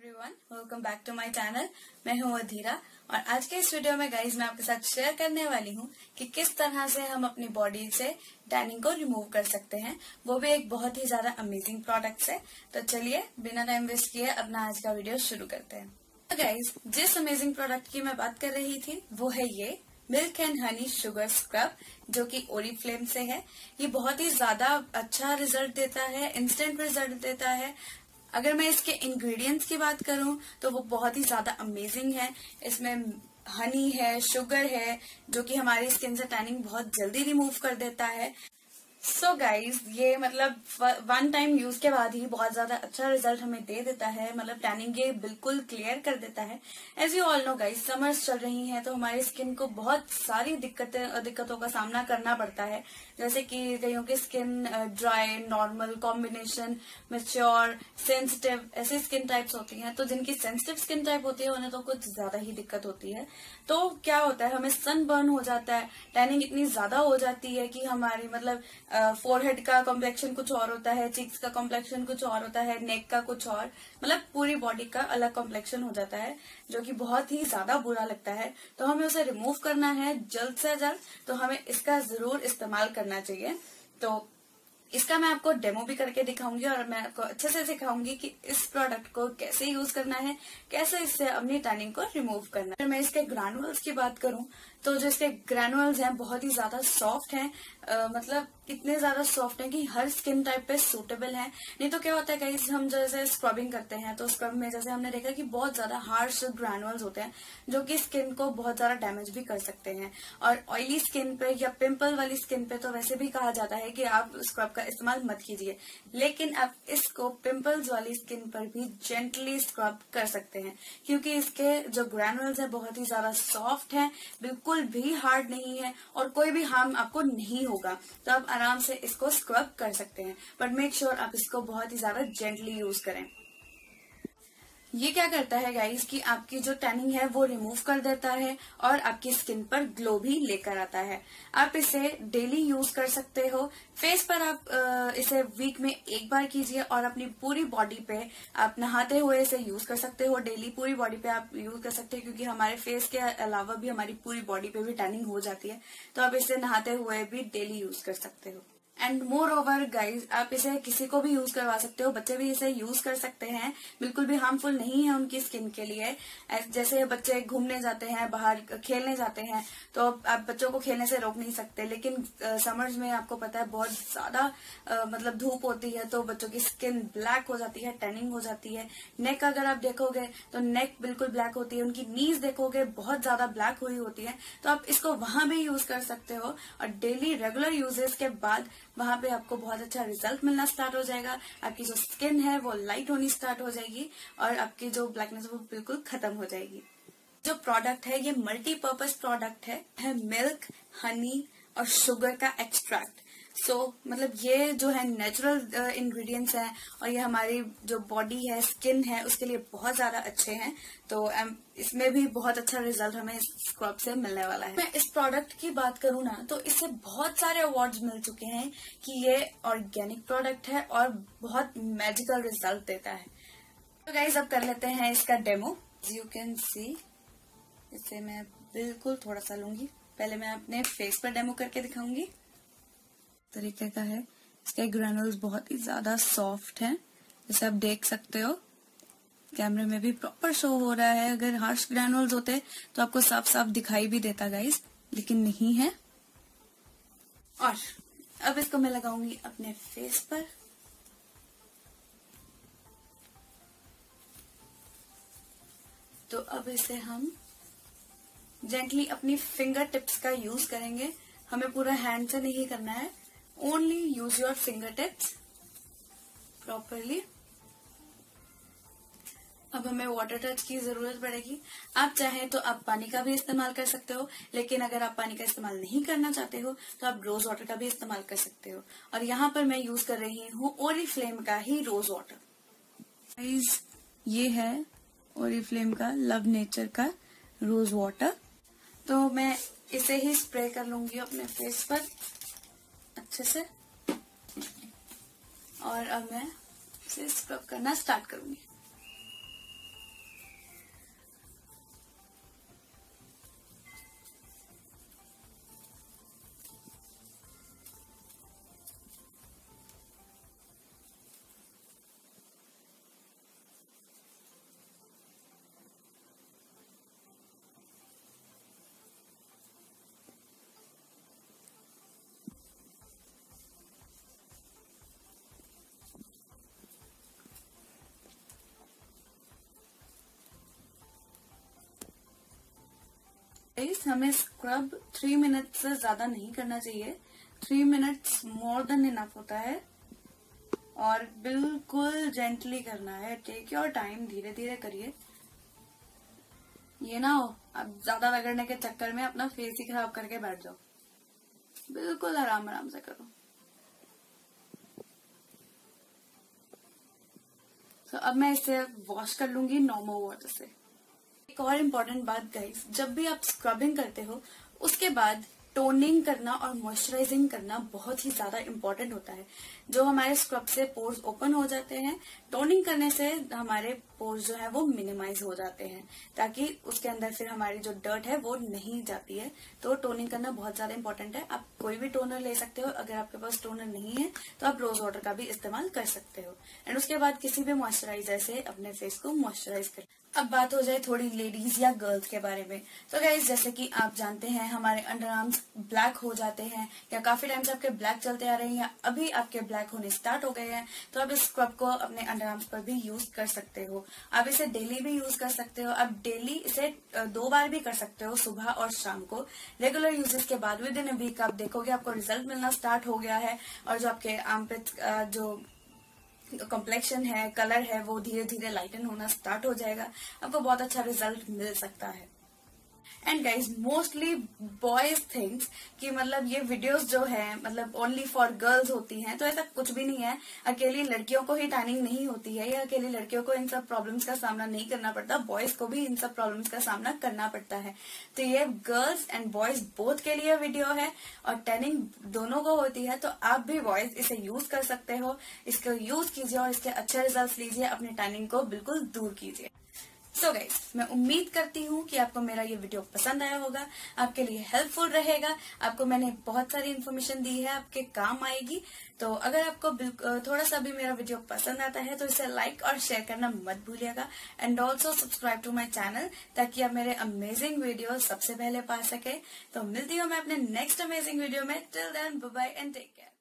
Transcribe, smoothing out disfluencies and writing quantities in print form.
Everyone, welcome back to my channel. मैं हूं अधीरा और आज के इस वीडियो में गाइज मैं आपके साथ शेयर करने वाली हूं कि किस तरह से हम अपनी बॉडी से टैनिंग को रिमूव कर सकते हैं, वो भी एक बहुत ही ज्यादा अमेजिंग प्रोडक्ट से। तो चलिए बिना टाइम वेस्ट किए अपना आज का वीडियो शुरू करते हैं। तो गाइज जिस अमेजिंग प्रोडक्ट की मैं बात कर रही थी वो है ये milk and honey sugar scrub, जो कि ओरिफ्लेम से है। ये बहुत ही ज्यादा अच्छा रिजल्ट देता है, इंस्टेंट रिजल्ट देता है। अगर मैं इसके इंग्रेडिएंट्स की बात करूं तो वो बहुत ही ज्यादा अमेजिंग है। इसमें हनी है, शुगर है, जो कि हमारी स्किन से टैनिंग बहुत जल्दी रिमूव कर देता है। सो गाइज ये मतलब वन टाइम यूज के बाद ही बहुत ज्यादा अच्छा रिजल्ट हमें दे देता है, मतलब टैनिंग ये बिल्कुल क्लियर कर देता है। As you all know guys, summers चल रही हैं तो हमारी स्किन को बहुत सारी दिक्कतों का सामना करना पड़ता है। जैसे कि कईयों की skin dry, normal, combination, mature, sensitive, ऐसी स्किन टाइप्स होती हैं। तो जिनकी सेंसिटिव स्किन टाइप होती है उन्हें तो कुछ ज्यादा ही दिक्कत होती है। तो क्या होता है, हमें सनबर्न हो जाता है, टैनिंग इतनी ज्यादा हो जाती है कि हमारी मतलब फोरहेड का कॉम्प्लेक्शन कुछ और होता है, चीक्स का कॉम्प्लेक्शन कुछ और होता है, नेक का कुछ और, मतलब पूरी बॉडी का अलग कॉम्प्लेक्शन हो जाता है, जो कि बहुत ही ज्यादा बुरा लगता है। तो हमें उसे रिमूव करना है जल्द से जल्द, तो हमें इसका जरूर इस्तेमाल करना चाहिए। तो इसका मैं आपको डेमो भी करके दिखाऊंगी और मैं आपको अच्छे से सिखाऊंगी कि इस प्रोडक्ट को कैसे यूज करना है, कैसे इससे अपनी टैनिंग को रिमूव करना है। अगर मैं इसके ग्रैनुअल्स की बात करूं तो जो इसके ग्रैनुअल्स हैं बहुत ही ज्यादा सॉफ्ट हैं, मतलब इतने ज्यादा सॉफ्ट हैं कि हर स्किन टाइप पे सूटेबल है। नहीं तो क्या होता है कहीं हम जैसे स्क्रबिंग करते हैं तो स्क्रब में जैसे हमने देखा कि बहुत ज्यादा हार्श ग्रैनुअल्स होते हैं जो कि स्किन को बहुत ज्यादा डैमेज भी कर सकते हैं। और ऑयली स्किन पे या पिंपल वाली स्किन पे तो वैसे भी कहा जाता है कि आप स्क्रब का इस्तेमाल मत कीजिए, लेकिन आप इसको पिंपल्स वाली स्किन पर भी जेंटली स्क्रब कर सकते हैं, क्योंकि इसके जो ग्रैनुअल्स है बहुत ही ज्यादा सॉफ्ट हैं, बिल्कुल भी हार्ड नहीं है और कोई भी हार्म आपको नहीं होगा। तो आप आराम से इसको स्क्रब कर सकते हैं, बट मेक श्योर आप इसको बहुत ही ज्यादा जेंटली यूज करें। ये क्या करता है गाइस कि आपकी जो टैनिंग है वो रिमूव कर देता है और आपकी स्किन पर ग्लो भी लेकर आता है। आप इसे डेली यूज कर सकते हो। फेस पर आप इसे वीक में एक बार कीजिए और अपनी पूरी बॉडी पे आप नहाते हुए इसे यूज कर सकते हो। डेली पूरी बॉडी पे आप यूज कर सकते हो, क्योंकि हमारे फेस के अलावा भी हमारी पूरी बॉडी पे भी टैनिंग हो जाती है। तो आप इसे नहाते हुए भी डेली यूज कर सकते हो। एंड मोर ओवर गाइज, आप इसे किसी को भी यूज करवा सकते हो, बच्चे भी इसे यूज कर सकते हैं, बिल्कुल भी हार्मफुल नहीं है उनकी स्किन के लिए। जैसे बच्चे घूमने जाते हैं, बाहर खेलने जाते हैं, तो आप बच्चों को खेलने से रोक नहीं सकते, लेकिन समर्स में आपको पता है बहुत ज्यादा मतलब धूप होती है तो बच्चों की स्किन ब्लैक हो जाती है, टैनिंग हो जाती है। नेक अगर आप देखोगे तो नेक बिल्कुल ब्लैक होती है, उनकी नीज देखोगे बहुत ज्यादा ब्लैक हुई होती है। तो आप इसको वहां भी यूज कर सकते हो और डेली रेगुलर यूजेस के बाद वहां पे आपको बहुत अच्छा रिजल्ट मिलना स्टार्ट हो जाएगा। आपकी जो स्किन है वो लाइट होनी स्टार्ट हो जाएगी और आपकी जो ब्लैकनेस वो बिल्कुल खत्म हो जाएगी। जो प्रोडक्ट है ये मल्टीपर्पज प्रोडक्ट है मिल्क, हनी और शुगर का एक्सट्रैक्ट। मतलब ये जो है नेचुरल इंग्रेडिएंट्स हैं और ये हमारी जो बॉडी है, स्किन है, उसके लिए बहुत ज्यादा अच्छे हैं। तो इसमें भी बहुत अच्छा रिजल्ट हमें इस स्क्रब से मिलने वाला है। मैं इस प्रोडक्ट की बात करूँ ना तो इससे बहुत सारे अवार्ड्स मिल चुके हैं कि ये ऑर्गेनिक प्रोडक्ट है और बहुत मैजिकल रिजल्ट देता है। तो गाइज अब कर लेते हैं इसका डेमो। यू कैन सी, इसे मैं बिल्कुल थोड़ा सा लूंगी। पहले मैं अपने फेस पर डेमो करके दिखाऊंगी। तरीके का है, इसके ग्रैनुल्स बहुत ही ज्यादा सॉफ्ट हैं, जैसे आप देख सकते हो। कैमरे में भी प्रॉपर शो हो रहा है। अगर हार्श ग्रैनुल्स होते तो आपको साफ साफ दिखाई भी देता गाइस, लेकिन नहीं है। और अब इसको मैं लगाऊंगी अपने फेस पर। तो अब इसे हम जेंटली अपनी फिंगर टिप्स का यूज करेंगे। हमें पूरा हैंड से नहीं करना है, only use your fingertips properly. अब हमें वाटर टच की जरूरत पड़ेगी। आप चाहें तो आप पानी का भी इस्तेमाल कर सकते हो, लेकिन अगर आप पानी का इस्तेमाल नहीं करना चाहते हो तो आप रोज वाटर का भी इस्तेमाल कर सकते हो। और यहाँ पर मैं यूज कर रही हूँ ओरिफ्लेम का ही रोज वाटर। गाइस ये है ओरिफ्लेम का लव नेचर का रोज वाटर। तो मैं इसे ही स्प्रे कर लूंगी अपने फेस पर अच्छे से और अब मैं इसे स्क्रब करना स्टार्ट करूंगी। गाइस हमें स्क्रब 3 मिनट से ज्यादा नहीं करना चाहिए। 3 मिनट्स मोर देन इनफ होता है और बिल्कुल जेंटली करना है। टेक योर टाइम, धीरे धीरे करिए। ये ना हो अब ज्यादा रगड़ने के चक्कर में अपना फेस ही खराब करके बैठ जाओ। बिल्कुल आराम आराम से करो। तो अब मैं इसे वॉश कर लूंगी नॉर्मल वाटर से। एक और इम्पोर्टेंट बात गाइस, जब भी आप स्क्रबिंग करते हो उसके बाद टोनिंग करना और मॉइस्चराइजिंग करना बहुत ही ज्यादा इम्पोर्टेंट होता है। जो हमारे स्क्रब से पोर्स ओपन हो जाते हैं, टोनिंग करने से हमारे पोर्स जो है वो मिनिमाइज हो जाते हैं, ताकि उसके अंदर फिर हमारी जो डर्ट है वो नहीं जाती है। तो टोनिंग करना बहुत ज्यादा इम्पोर्टेंट है। आप कोई भी टोनर ले सकते हो। अगर आपके पास टोनर नहीं है तो आप रोज वाटर का भी इस्तेमाल कर सकते हो। एंड उसके बाद किसी भी मॉइस्चराइजर से अपने फेस को मॉइस्चराइज कर। अब बात हो जाए थोड़ी लेडीज या गर्ल्स के बारे में। तो गाइज जैसे कि आप जानते हैं हमारे अंडर आर्म्स ब्लैक हो जाते हैं, या काफी टाइम से आपके ब्लैक चलते आ रहे हैं, या अभी आपके ब्लैक होने स्टार्ट हो गए हैं, तो आप इस स्क्रब को अपने अंडर आर्म्स पर भी यूज कर सकते हो। आप इसे डेली भी यूज कर सकते हो। आप डेली इसे 2 बार भी कर सकते हो, सुबह और शाम को। रेगुलर यूजेस के बाद विद इन अ वीक आप देखोगे आपको रिजल्ट मिलना स्टार्ट हो गया है, और जो आपके आर्मपिट जो कॉम्प्लेक्शन है, कलर है, वो धीरे धीरे लाइटन होना स्टार्ट हो जाएगा। आपको बहुत अच्छा रिजल्ट मिल सकता है। And guys mostly boys thinks कि मतलब ये वीडियोस जो है मतलब ओनली फॉर गर्ल्स होती हैं, तो ऐसा कुछ भी नहीं है। अकेली लड़कियों को ही टैनिंग नहीं होती है, या अकेली लड़कियों को इन सब प्रॉब्लम्स का सामना नहीं करना पड़ता। बॉयज को भी इन सब प्रॉब्लम्स का सामना करना पड़ता है। तो ये गर्ल्स एंड बॉयज बोथ के लिए वीडियो है, और टैनिंग दोनों को होती है। तो आप भी बॉयज इसे यूज कर सकते हो। इसको यूज कीजिए और इसके अच्छे रिजल्ट लीजिए, अपनी टैनिंग को बिल्कुल दूर कीजिए। सो गाइस, मैं उम्मीद करती हूँ कि आपको मेरा ये वीडियो पसंद आया होगा, आपके लिए हेल्पफुल रहेगा। आपको मैंने बहुत सारी इन्फॉर्मेशन दी है, आपके काम आएगी। तो अगर आपको थोड़ा सा भी मेरा वीडियो पसंद आता है तो इसे लाइक और शेयर करना मत भूलिएगा। And also subscribe to my channel, ताकि आप मेरे अमेजिंग वीडियो सबसे पहले पा सके। तो मिलती हूँ मैं अपने नेक्स्ट अमेजिंग वीडियो में। Till then bye bye and take care.